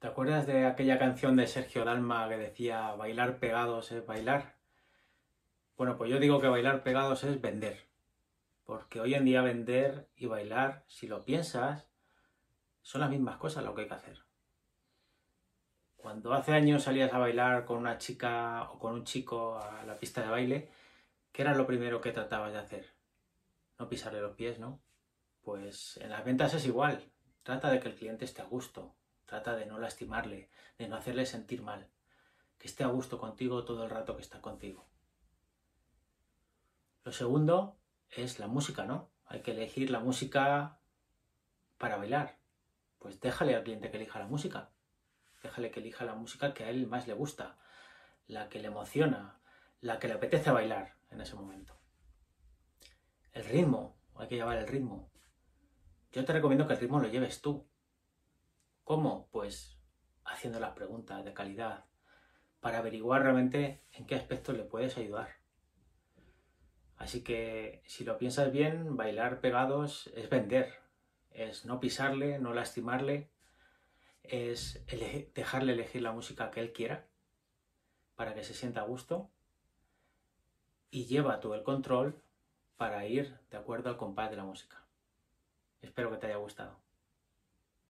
¿Te acuerdas de aquella canción de Sergio Dalma que decía bailar pegados es bailar? Bueno, pues yo digo que bailar pegados es vender, porque hoy en día vender y bailar, si lo piensas, son las mismas cosas lo que hay que hacer. Cuando hace años salías a bailar con una chica o con un chico a la pista de baile, ¿qué era lo primero que tratabas de hacer? No pisarle los pies, ¿no? Pues en las ventas es igual. Trata de que el cliente esté a gusto. Trata de no lastimarle, de no hacerle sentir mal. Que esté a gusto contigo todo el rato que está contigo. Lo segundo es la música, ¿no? Hay que elegir la música para bailar. Pues déjale al cliente que elija la música. Déjale que elija la música que a él más le gusta, la que le emociona, la que le apetece bailar en ese momento. El ritmo, hay que llevar el ritmo. Yo te recomiendo que el ritmo lo lleves tú. ¿Cómo? Pues haciendo las preguntas de calidad para averiguar realmente en qué aspectos le puedes ayudar. Así que si lo piensas bien, bailar pegados es vender, es no pisarle, no lastimarle, es dejarle elegir la música que él quiera para que se sienta a gusto y lleva tú el control para ir de acuerdo al compás de la música. Espero que te haya gustado.